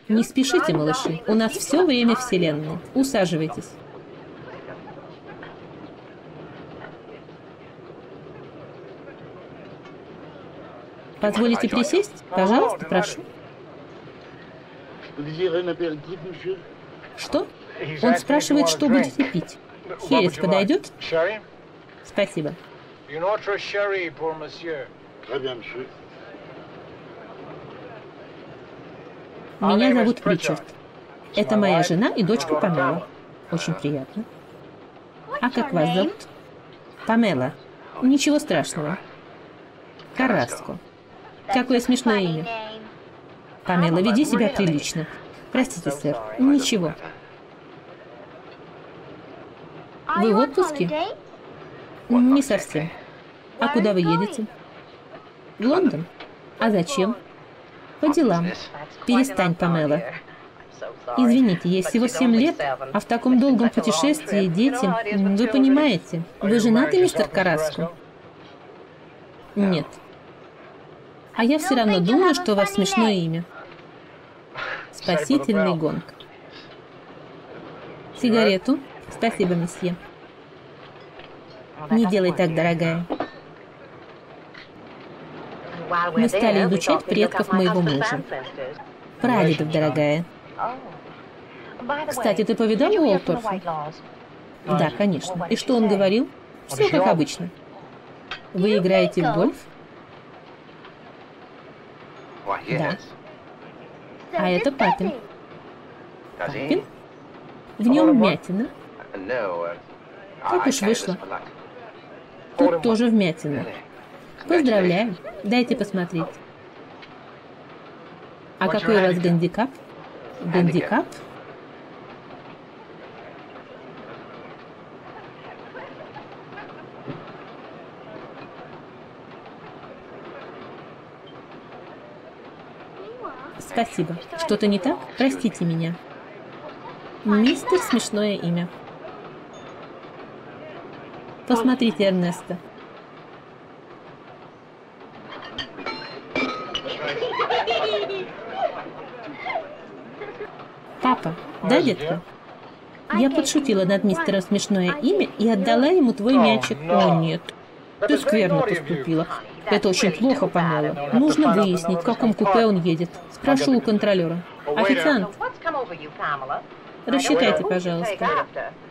Не спешите, малыши. У нас все время Вселенной. Усаживайтесь. Позволите присесть? Пожалуйста, прошу. Что? Он спрашивает, что будете пить. Херес подойдет? Спасибо. Меня зовут Ричард. Это моя жена и дочка Памела. Очень приятно. А как вас зовут? Памела. Ничего страшного. Караско. Какое смешное имя. Памела, веди себя прилично. Простите, сэр. Ничего. Вы в отпуске? Не совсем. А куда вы едете? В Лондон? А зачем? По делам. Перестань, Памела. Извините, ей всего 7 лет, а в таком долгом путешествии дети... Вы понимаете, вы женаты, мистер Караско? Нет. А я все равно думаю, что у вас смешное имя. Спасительный гонг. Сигарету? Спасибо, месье. Не делай так, дорогая. Мы стали изучать предков моего мужа. Прадедов, дорогая. Кстати, ты повидал Уолторфа? Да, конечно. И что он говорил? Все как обычно. Вы играете в гольф? Да. А это папин. Папин? В нем вмятина. Как уж вышло. Тут тоже вмятина. Поздравляю. Дайте посмотреть. А какой у вас гандикап? Гандикап? Спасибо. Что-то не так? Простите меня. Мистер смешное имя. Посмотрите, Эрнесто. Папа, да, детка? Я подшутила над мистером смешное имя и отдала ему твой мячик. О, нет. Ты скверно поступила. Это очень плохо, Памела. Нужно выяснить, в каком купе он едет. Спрошу у контролера. Официант, рассчитайте, пожалуйста.